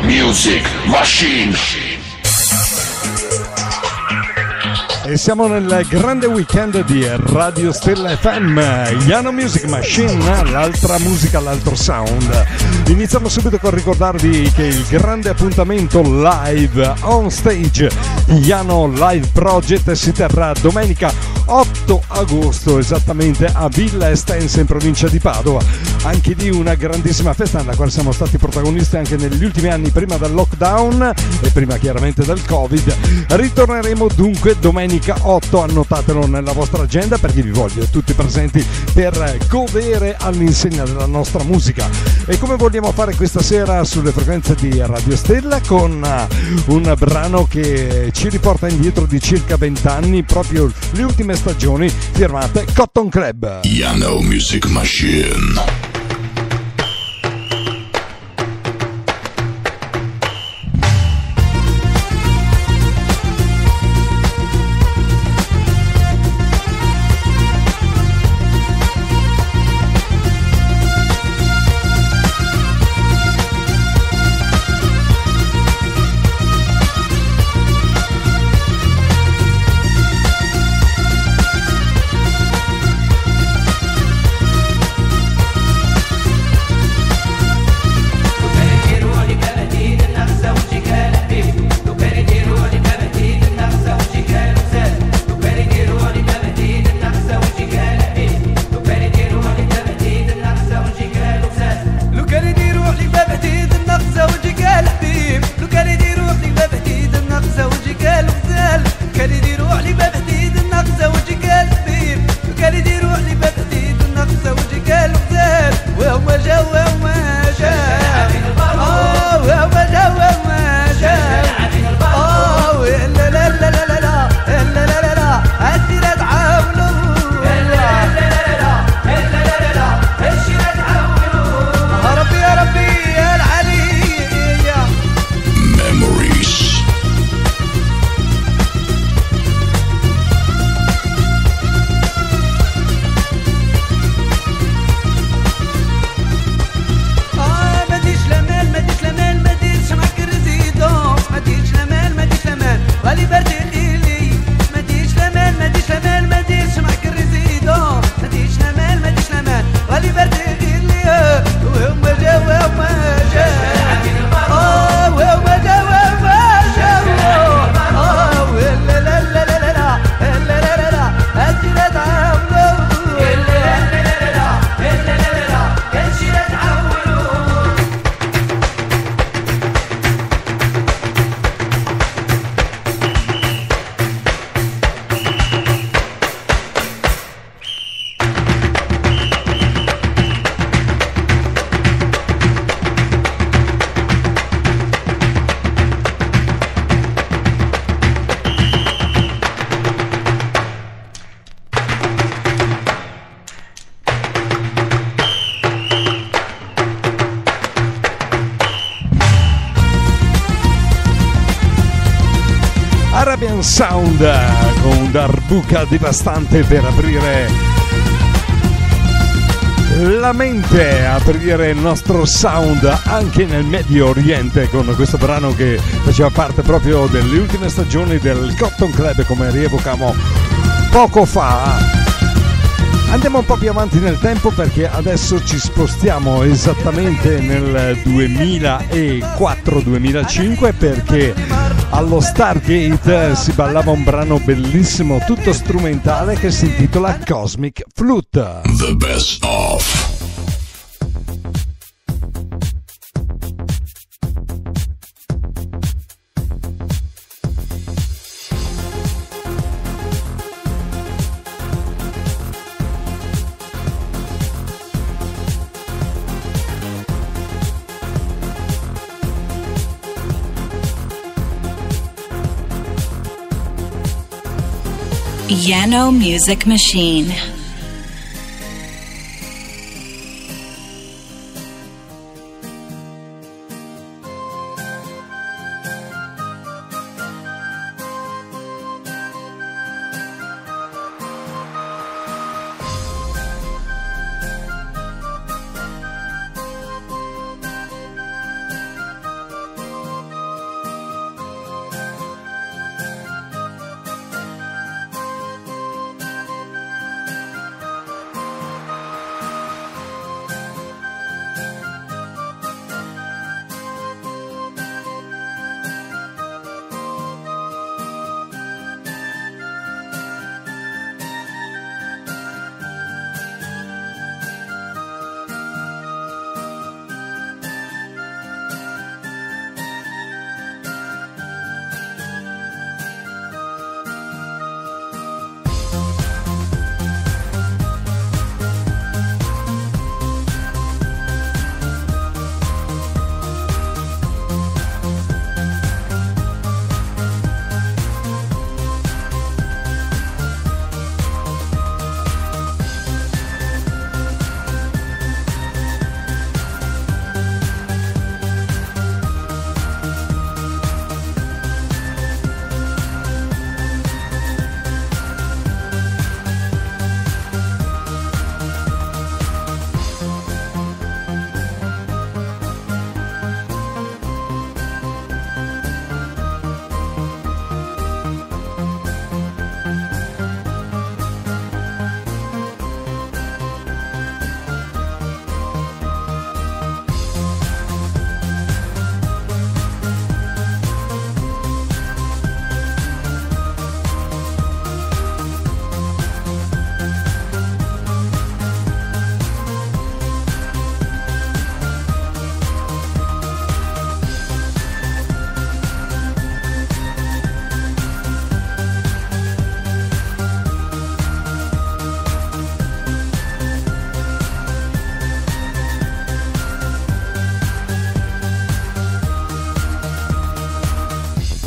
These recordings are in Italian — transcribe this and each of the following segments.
Music Machine. E siamo nel grande weekend di Radio Stella FM, Yano Music Machine, l'altra musica, l'altro sound. Iniziamo subito con ricordarvi che il grande appuntamento live on stage Yano Live Project si terrà domenica 8 agosto esattamente a Villa Estense in provincia di Padova. Anche di una grandissima festa nella quale siamo stati protagonisti anche negli ultimi anni, prima del lockdown e prima chiaramente del Covid. Ritorneremo dunque domenica 8, annotatelo nella vostra agenda perché vi voglio tutti presenti per godere all'insegna della nostra musica. E come vogliamo fare questa sera sulle frequenze di Radio Stella con un brano che ci riporta indietro di circa 20 anni, proprio le ultime stagioni, firmate Cotton Club. Yano Music Machine. Sound con un darbuka devastante per aprire la mente, aprire il nostro sound anche nel Medio Oriente con questo brano che faceva parte proprio delle ultime stagioni del Cotton Club, come rievocavamo poco fa. Andiamo un po' più avanti nel tempo perché adesso ci spostiamo esattamente nel 2004-2005 perché allo Stargate si ballava un brano bellissimo tutto strumentale che si intitola Cosmic Flute. The best of. Yano Music Machine.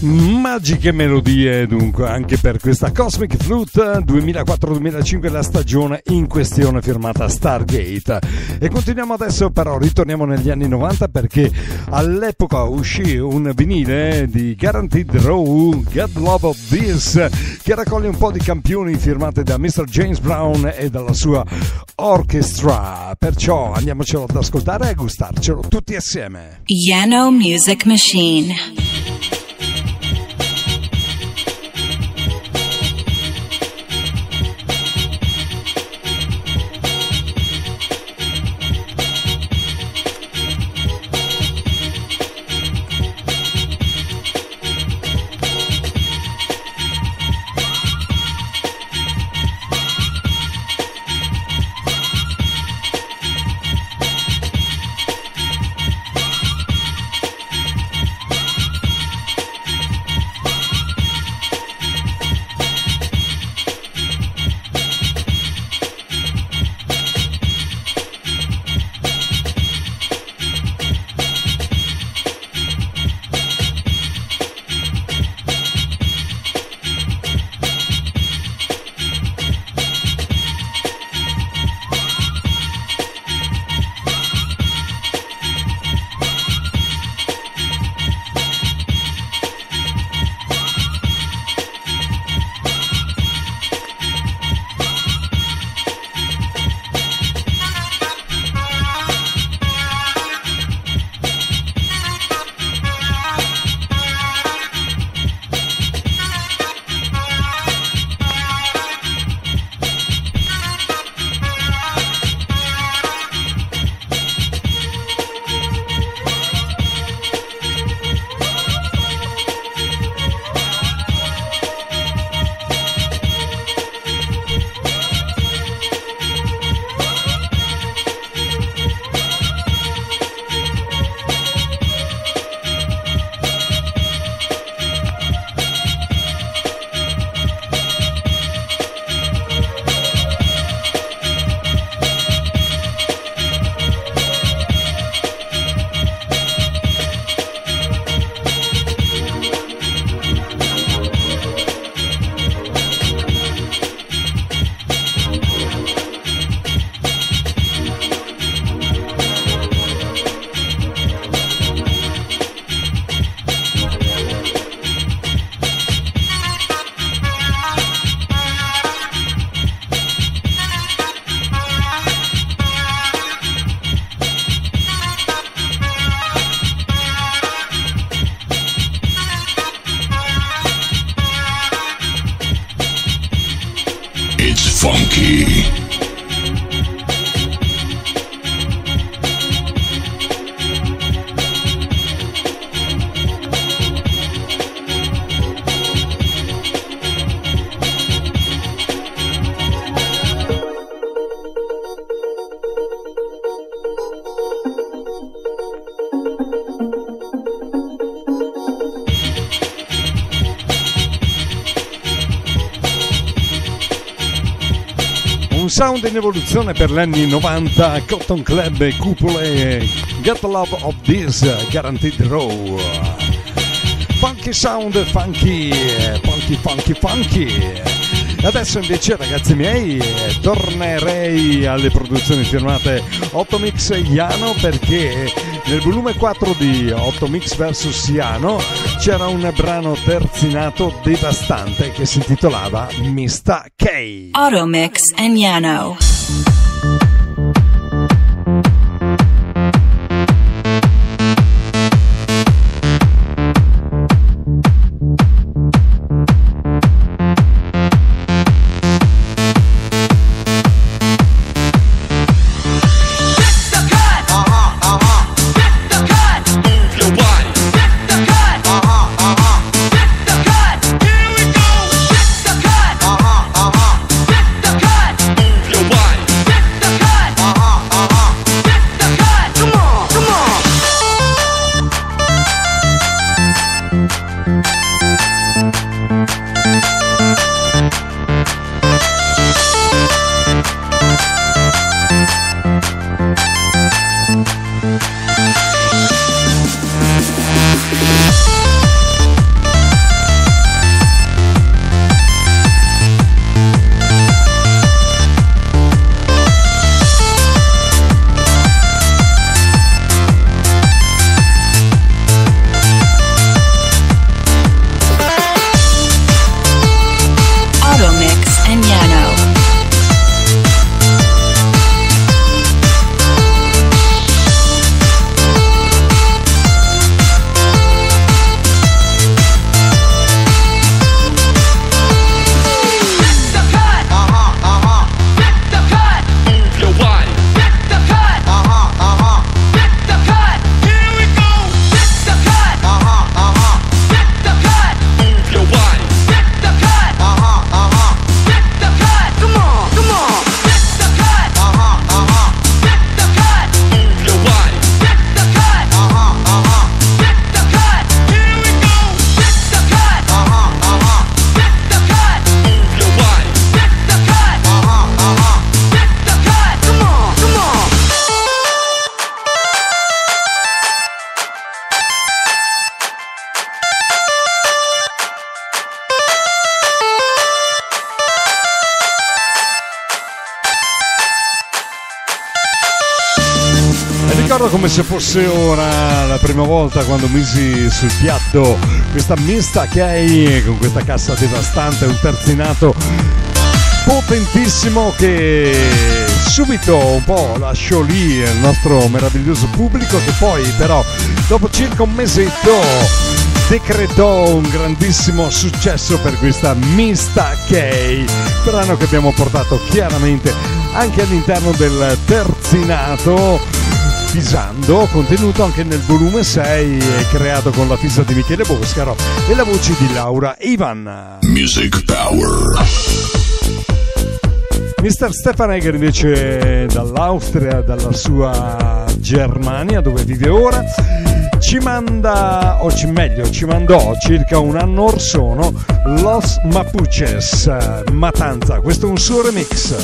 Magiche melodie dunque anche per questa Cosmic Flute 2004-2005, la stagione in questione firmata Stargate. E continuiamo adesso, però ritorniamo negli anni 90 perché all'epoca uscì un vinile di Guaranteed Draw, Get Love of This, che raccoglie un po' di campioni firmate da Mr. James Brown e dalla sua orchestra. Perciò andiamocelo ad ascoltare e a gustarcelo tutti assieme. Yano Music Machine. It's funky. Un sound in evoluzione per gli anni 90, Cotton Club e Cupole, Get Love of This, Guaranteed Raw. Funky sound, funky. E adesso invece, ragazzi miei, tornerei alle produzioni firmate Otto Mix e Yano, perché nel volume 4 di Otto Mix vs Yano c'era un brano terzinato devastante che si intitolava Mista K. Otto Mix and Yano. come se fosse ora la prima volta quando misi sul piatto questa Mista K con questa cassa devastante, un terzinato potentissimo che subito un po' lasciò lì il nostro meraviglioso pubblico, che poi però dopo circa un mesetto decretò un grandissimo successo per questa Mista K, brano che abbiamo portato chiaramente anche all'interno del terzinato, Pisando, contenuto anche nel volume 6 e creato con la fissa di Michele Boscaro e la voce di Laura Ivan. Music Power. Mr. Stefan Egger invece dall'Austria, dalla sua Germania dove vive ora, ci manda, o ci mandò circa un anno or sono Los Mapuches, Matanza. Questo è un suo remix.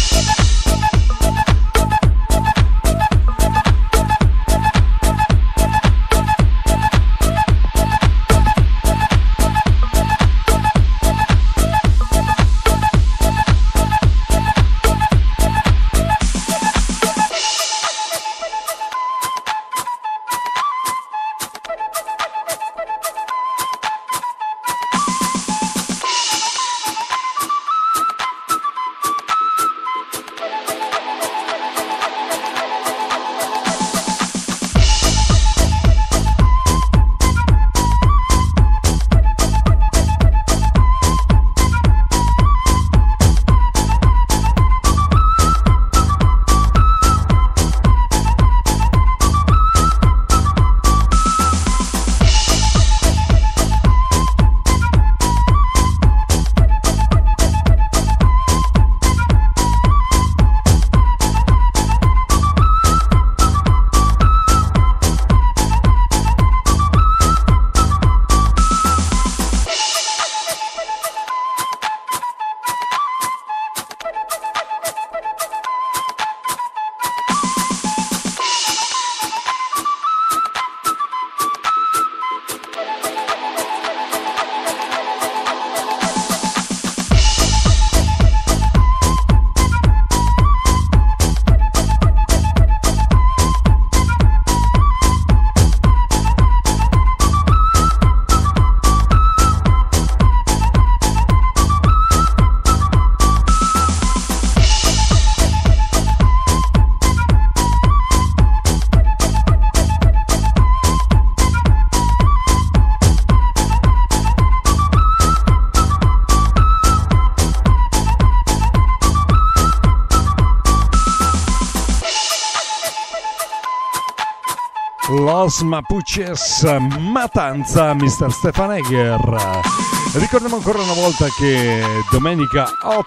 Los Mapuches, Matanza, Mr. Stefan Egger. Ricordiamo ancora una volta che domenica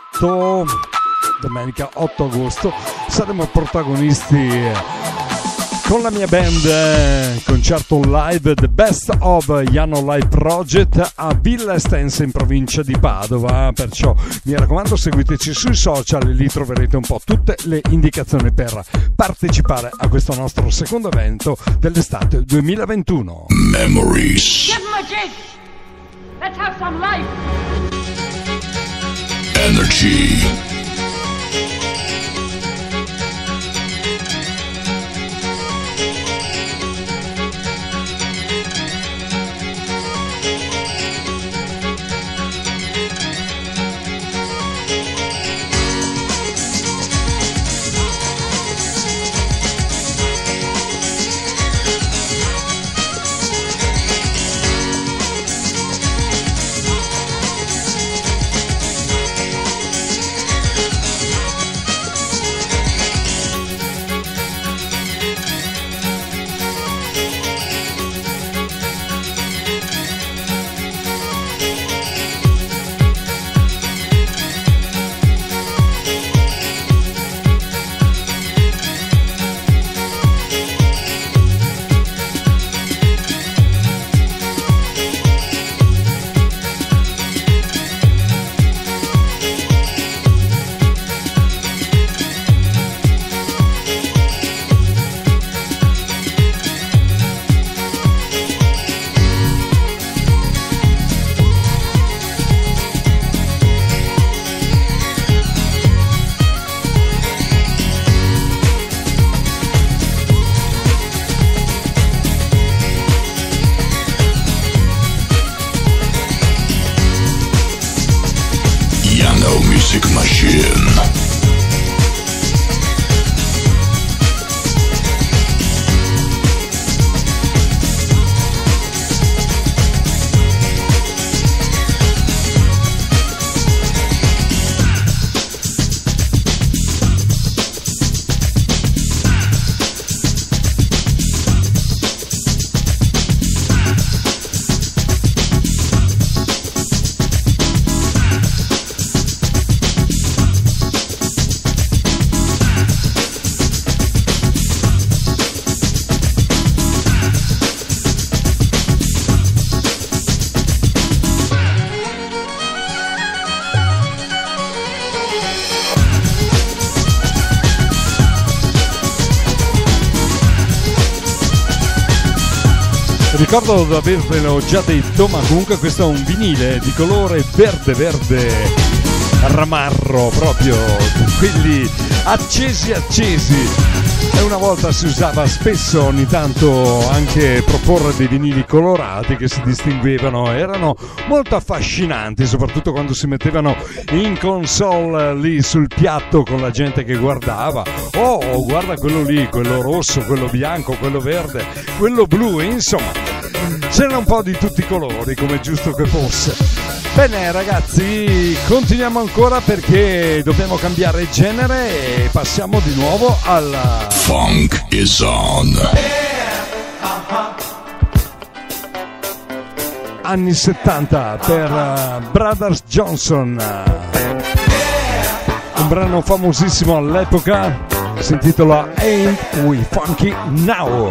8 agosto saremo protagonisti con la mia band, concerto live The Best of Jano Live Project a Villa Estense in provincia di Padova, perciò mi raccomando seguiteci sui social e lì troverete un po' tutte le indicazioni per partecipare a questo nostro secondo evento dell'estate 2021. Memories. Give 'em a jig. Let's have some life. Energy. Ricordo di avervelo già detto, ma comunque questo è un vinile di colore verde ramarro, proprio quelli accesi. E una volta si usava spesso ogni tanto anche proporre dei vinili colorati che si distinguevano, erano molto affascinanti, soprattutto quando si mettevano in console lì sul piatto con la gente che guardava. Oh, guarda quello lì, quello rosso, quello bianco, quello verde, quello blu, insomma c'era un po' di tutti i colori, come giusto che fosse. Bene ragazzi, continuiamo ancora perché dobbiamo cambiare genere e passiamo di nuovo alla Funk is on. Anni 70 per Brothers Johnson, un brano famosissimo all'epoca, si intitola Ain't We Funky Now.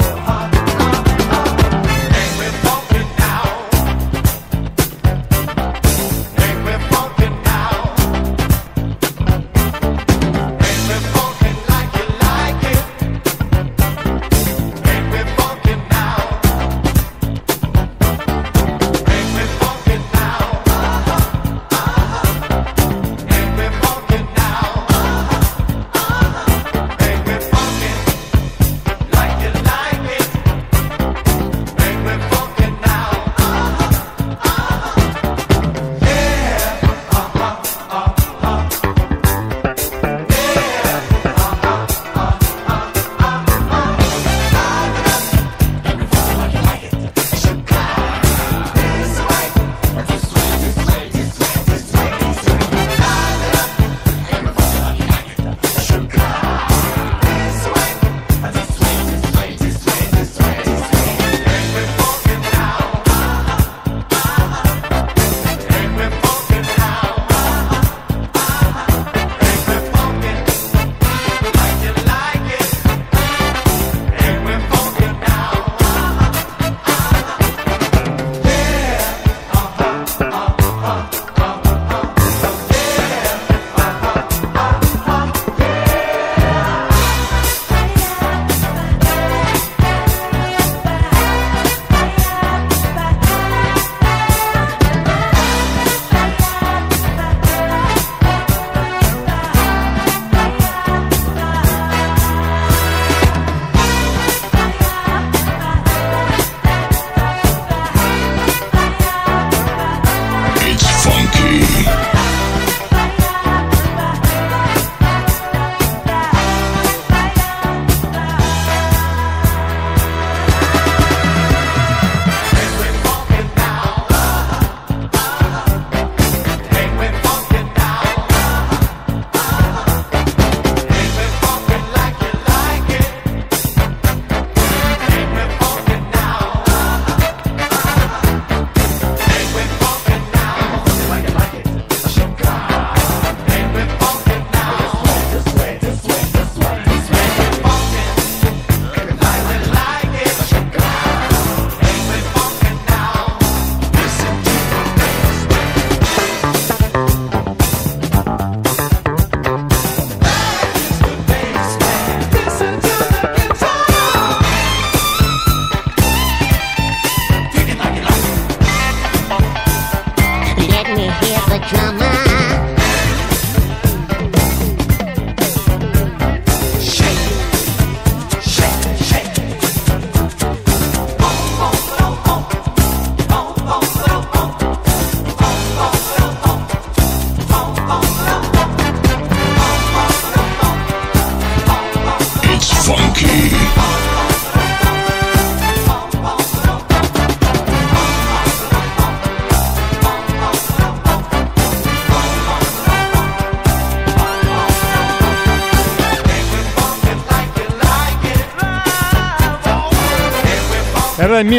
Era il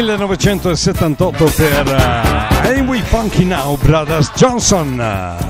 1978 per Ain't We Funky Now, Brothers Johnson.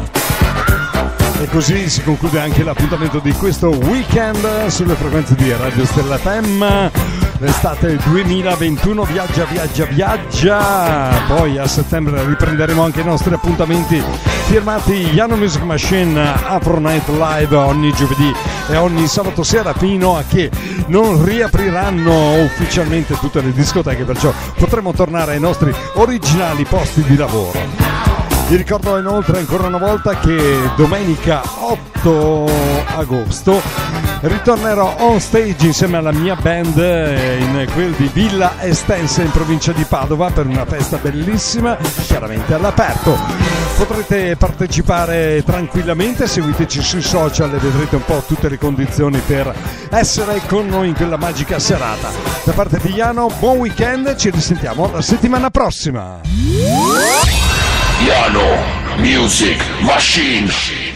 E così si conclude anche l'appuntamento di questo weekend sulle frequenze di Radio Stella FM. L'estate 2021 viaggia. Poi a settembre riprenderemo anche i nostri appuntamenti firmati Yano Music Machine Afro Night Live ogni giovedì e ogni sabato sera fino a che non riapriranno ufficialmente tutte le discoteche, perciò potremo tornare ai nostri originali posti di lavoro. Vi ricordo inoltre ancora una volta che domenica 8 agosto ritornerò on stage insieme alla mia band in quel di Villa Estense in provincia di Padova per una festa bellissima, chiaramente all'aperto. Potrete partecipare tranquillamente, seguiteci sui social e vedrete un po' tutte le condizioni per essere con noi in quella magica serata. Da parte di Yano, buon weekend, ci risentiamo la settimana prossima. Yano Music Machine.